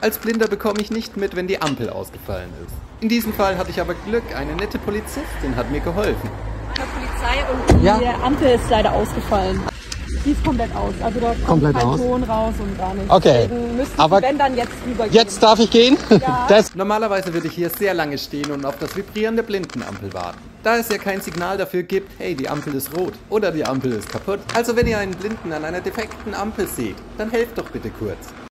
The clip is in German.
Als Blinder bekomme ich nicht mit, wenn die Ampel ausgefallen ist. In diesem Fall hatte ich aber Glück, eine nette Polizistin hat mir geholfen. Der Polizei und die Ampel ist leider ausgefallen. Die ist komplett aus. Also da kommt kein Ton raus und gar nichts. Okay. Deswegen müssten Aber Sie, wenn, dann jetzt rübergehen. Jetzt darf ich gehen? Ja. Normalerweise würde ich hier sehr lange stehen und auf das Vibrieren der Blindenampel warten. Da es ja kein Signal dafür gibt, hey, die Ampel ist rot oder die Ampel ist kaputt. Also wenn ihr einen Blinden an einer defekten Ampel seht, dann helft doch bitte kurz.